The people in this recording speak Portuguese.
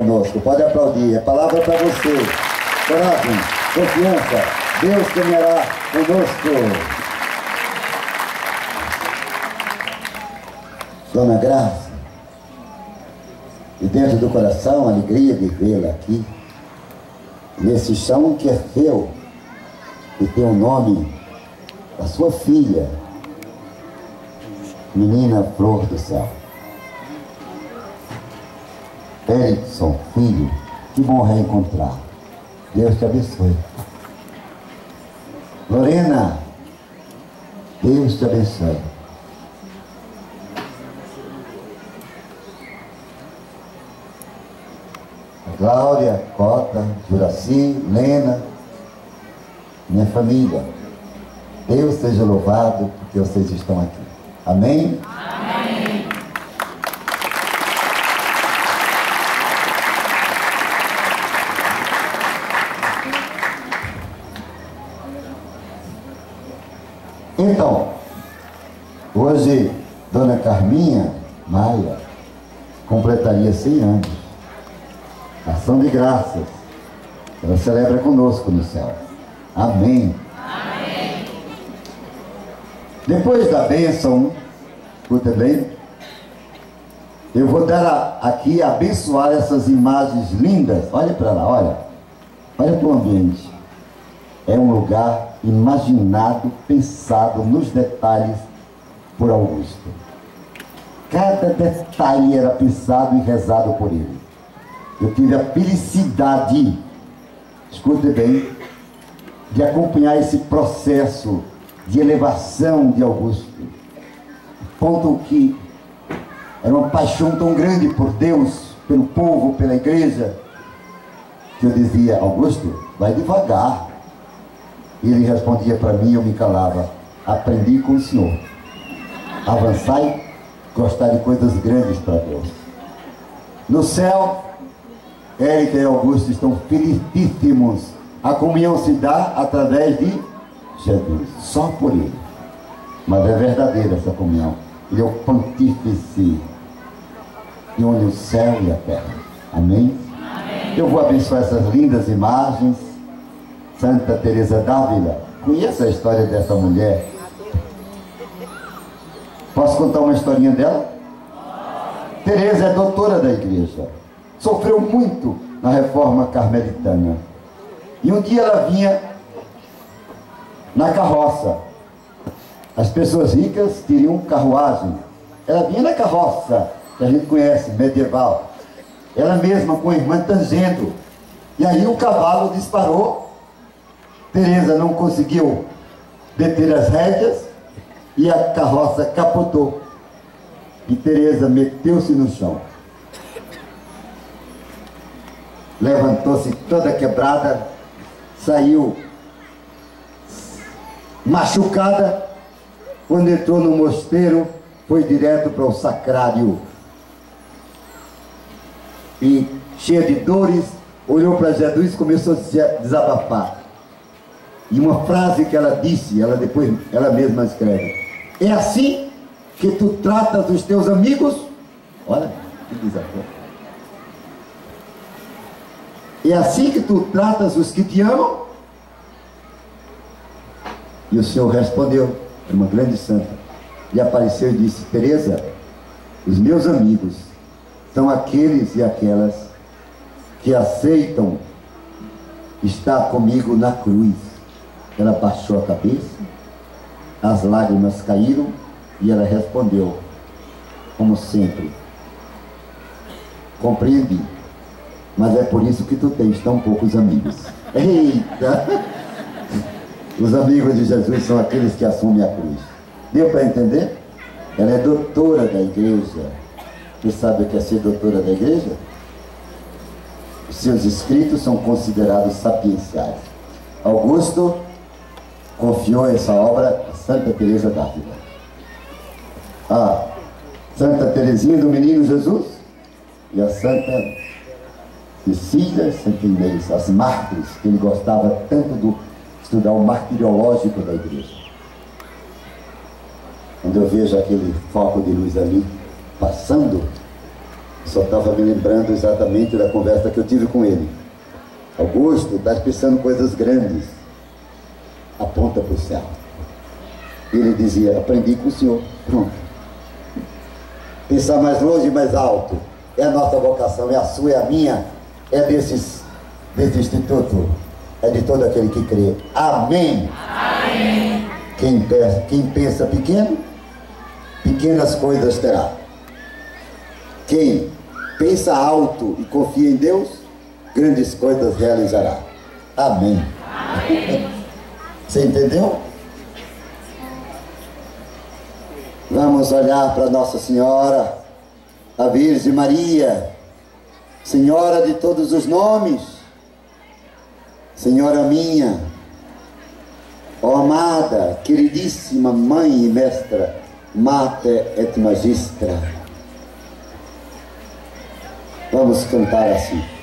Conosco, pode aplaudir, a palavra para você. Coragem, confiança, Deus caminhará conosco. Dona Graça, e dentro do coração, a alegria de vê-la aqui, nesse chão que é seu, e tem o nome da sua filha, menina Flor do Céu. Erickson, filho, que bom reencontrar. Deus te abençoe. Lorena, Deus te abençoe. Cláudia, Cota, Juraci, Lena, minha família. Deus seja louvado porque vocês estão aqui. Amém? Amém. Então, hoje, Dona Carminha Maia completaria 100 anos. Ação de graças. Ela celebra conosco no céu. Amém. Amém. Depois da bênção, escuta bem, eu vou dar aqui, abençoar essas imagens lindas. Olha para lá, olha. Olha para o ambiente. É um lugar imaginado, pensado nos detalhes por Augusto. Cada detalhe era pensado e rezado por ele. Eu tive a felicidade, escute bem, de acompanhar esse processo de elevação de Augusto. Ponto que era uma paixão tão grande por Deus, pelo povo, pela igreja, que eu dizia: Augusto, vai devagar. E ele respondia para mim, eu me calava: aprendi com o Senhor. Avançai, gostar de coisas grandes para Deus. No céu, Érica e Augusto estão felicíssimos. A comunhão se dá através de Jesus, só por ele. Mas é verdadeira essa comunhão. Ele é o pontífice que une o céu e a terra. Amém? Amém. Eu vou abençoar essas lindas imagens. Santa Teresa d'Ávila. Conheça a história dessa mulher? Posso contar uma historinha dela? Teresa é doutora da igreja. Sofreu muito na reforma carmelitana. E um dia ela vinha na carroça. As pessoas ricas queriam carruagem. Ela vinha na carroça, que a gente conhece, medieval. Ela mesma com a irmã tangendo. E aí o cavalo disparou. Teresa não conseguiu deter as rédeas e a carroça capotou. E Teresa meteu-se no chão. Levantou-se toda quebrada, saiu machucada. Quando entrou no mosteiro, foi direto para o sacrário. E, cheia de dores, olhou para Jesus e começou a se desabafar. E uma frase que ela disse, ela mesma escreve: é assim que tu tratas os teus amigos? Olha, que desafio. É assim que tu tratas os que te amam? E o Senhor respondeu, uma grande santa, e apareceu e disse: Teresa, os meus amigos são aqueles e aquelas que aceitam estar comigo na cruz. Ela baixou a cabeça, as lágrimas caíram e ela respondeu, como sempre: compreendi, mas é por isso que tu tens tão poucos amigos. Eita! Os amigos de Jesus são aqueles que assumem a cruz. Deu para entender? Ela é doutora da igreja. Você sabe o que é ser doutora da igreja? Os seus escritos são considerados sapienciais. Augusto confiou essa obra a Santa Teresa d'Ávila. A Santa Teresinha do Menino Jesus e a Santa Cecília, Santa Inês, as mártires, que ele gostava tanto de estudar o martiriológico da igreja. Quando eu vejo aquele foco de luz ali passando, Só estava me lembrando exatamente da conversa que eu tive com ele. Augusto, está pensando coisas grandes. Aponta para o céu. E ele dizia, aprendi com o senhor. Pronto. Pensar mais longe e mais alto. É a nossa vocação, é a sua, é a minha. É desse instituto. É de todo aquele que crê. Amém. Amém. Quem pensa pequeno, pequenas coisas terá. Quem pensa alto e confia em Deus, grandes coisas realizará. Amém. Amém. Você entendeu? Vamos olhar para Nossa Senhora, a Virgem Maria, Senhora de todos os nomes, Senhora minha, ó amada, queridíssima Mãe e Mestra, Mater et Magistra. Vamos cantar assim.